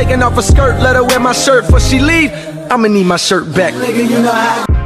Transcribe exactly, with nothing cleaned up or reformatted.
taking off her skirt, let her wear my shirt before she leave. I'ma need my shirt back. Nigga, you know how